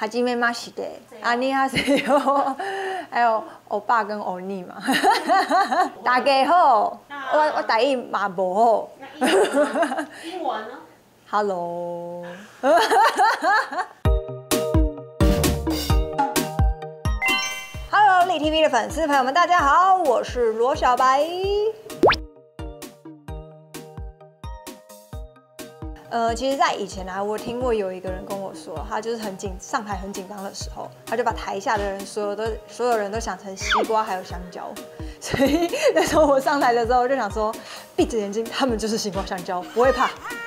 哈基梅马西的，阿尼哈塞哟，还有欧巴跟欧尼嘛。大家好，我台语嘛无好。 英文呢 ？Hello。Hello， 立 TV 的粉丝朋友们，大家好，我是罗小白。其实，在以前啊，我听过有一个人跟我说，他就是上台很紧张的时候，他就把台下的人所有人都想成西瓜还有香蕉，所以那时候我上台的时候，我就想说，闭着眼睛，他们就是西瓜香蕉，不会怕。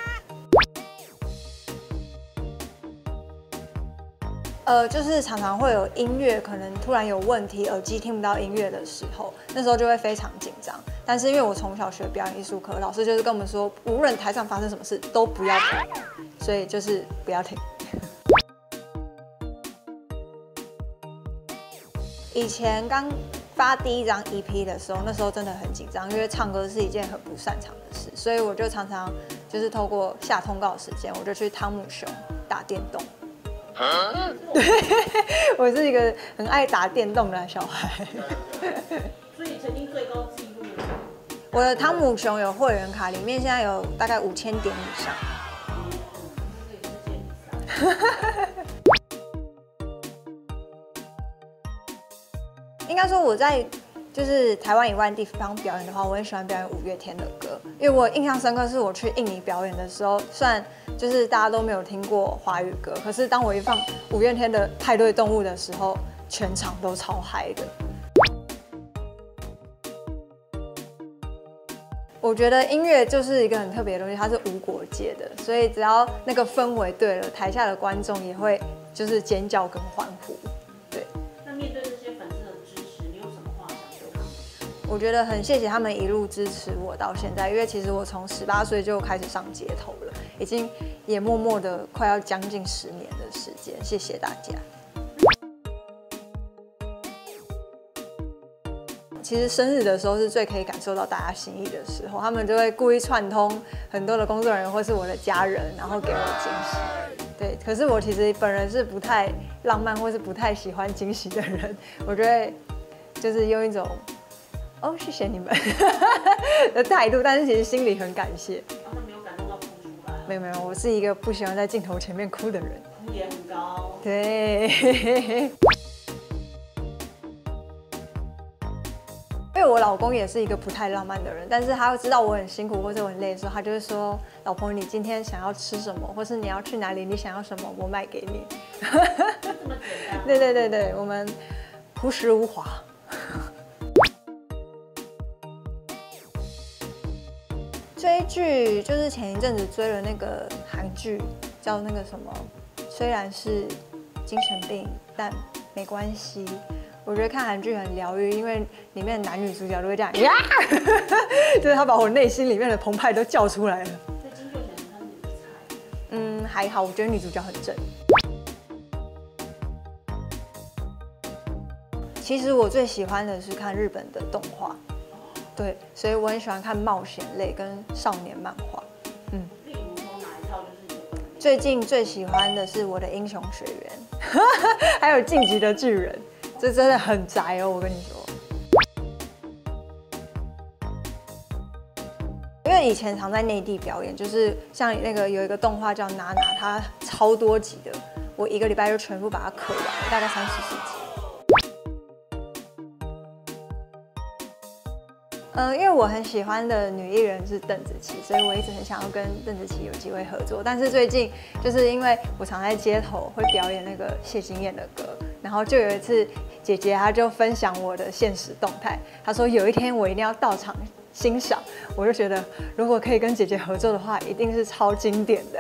就是常常会有音乐可能突然有问题，耳机听不到音乐的时候，那时候就会非常紧张。但是因为我从小学表演艺术课，老师就是跟我们说，无论台上发生什么事都不要停，所以就是不要停。以前刚发第一张 EP 的时候，那时候真的很紧张，因为唱歌是一件很不擅长的事，所以我就常常就是透过下通告的时间，我就去汤姆熊打电动。对，我是一个很爱打电动的小孩。 所以曾经最高纪录， 我的汤姆熊有会员卡，里面现在有大概5000点以上。应该说我在就是台湾以外的地方表演的话，我很喜欢表演五月天的歌，因为我印象深刻是我去印尼表演的时候，虽然就是大家都没有听过华语歌，可是当我一放五月天的《派对动物》的时候，全场都超嗨的。我觉得音乐就是一个很特别的东西，它是无国界的，所以只要那个氛围对了，台下的观众也会就是尖叫跟欢呼。对。 那面对这些粉丝的支持，你有什么话想对他们？ 我觉得很谢谢他们一路支持我到现在，因为其实我从18岁就开始上街头了，已经也默默的快要将近10年的时间，谢谢大家。其实生日的时候是最可以感受到大家心意的时候，他们就会故意串通很多的工作人员或是我的家人，然后给我惊喜。对，可是我其实本人是不太浪漫或是不太喜欢惊喜的人，我就会就是用一种哦谢谢你们的态度，但是其实心里很感谢。 那没有感动到哭出来？ 没有，我是一个不喜欢在镜头前面哭的人。 哭点很高。 对。因为我老公也是一个不太浪漫的人，但是他知道我很辛苦或者我很累的时候，他就会说：“老婆，你今天想要吃什么，或是你要去哪里，你想要什么，我买给你。” 这么简单？ 对，我们朴实无华。追剧就是前一阵子追了那个韩剧，叫那个什么，虽然是精神病，但没关系。我觉得看韩剧很疗愈，因为里面的男女主角都会这样呀，就是他把我内心里面的澎湃都叫出来了。 在金秀贤他是你的菜？ 还好，我觉得女主角很正。其实我最喜欢的是看日本的动画，对，所以我很喜欢看冒险类跟少年漫画。 例如说哪一套就是你最近最喜欢的是我的英雄学院，还有晋级的巨人。这真的很宅哦，我跟你说。因为以前常在内地表演，就是像那个有一个动画叫《娜娜》，它超多集的，我1个礼拜就全部把它磕完了，大概30、40集。因为我很喜欢的女艺人是邓紫棋，所以我一直很想要跟邓紫棋有机会合作。但是最近就是因为我常在街头会表演那个谢金燕的歌，然后就有一次姐姐她就分享我的现实动态，她说有一天我一定要到场欣赏，我就觉得如果可以跟姐姐合作的话，一定是超经典的。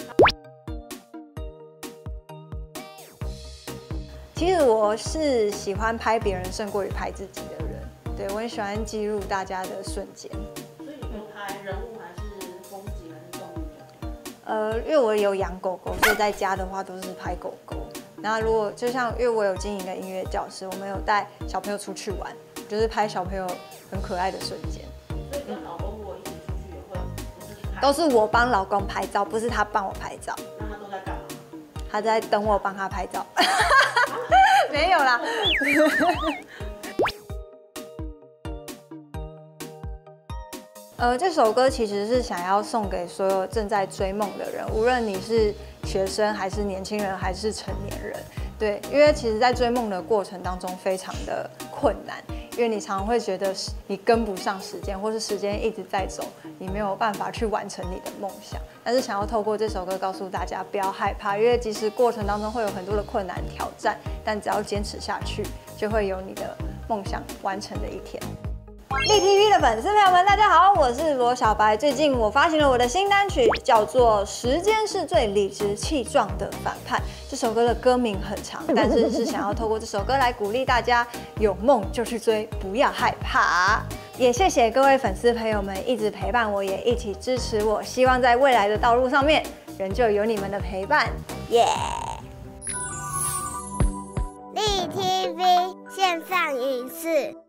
其实我是喜欢拍别人胜过于拍自己的人。对，我很喜欢记录大家的瞬间。 所以你就拍人物还是风景还是动物？ 因为我有养狗狗，所以在家的话都是拍狗狗。然后如果就像因为我有经营一个音乐教室，我们有带小朋友出去玩，就是拍小朋友很可爱的瞬间。 所以跟老公如果一起出去也会， 都是我帮老公拍照，不是他帮我拍照。 那他都在干嘛？ 他在等我帮他拍照。没有啦。这首歌其实是想要送给所有正在追梦的人，无论你是学生还是年轻人还是成年人，对，因为其实在追梦的过程当中非常的困难，因为你常常会觉得你跟不上时间，或是时间一直在走，你没有办法去完成你的梦想。但是想要透过这首歌告诉大家不要害怕，因为即使过程当中会有很多的困难挑战，但只要坚持下去，就会有你的梦想完成的一天。立 TV 的粉丝朋友们，大家好，我是罗小白。最近我发行了我的新单曲，叫做《时间是最理直气壮的反叛》。这首歌的歌名很长，但是是想要透过这首歌来鼓励大家，有梦就去追，不要害怕。也谢谢各位粉丝朋友们一直陪伴我，也一起支持我。希望在未来的道路上面，仍旧有你们的陪伴，耶！ 立 TV 线上影视。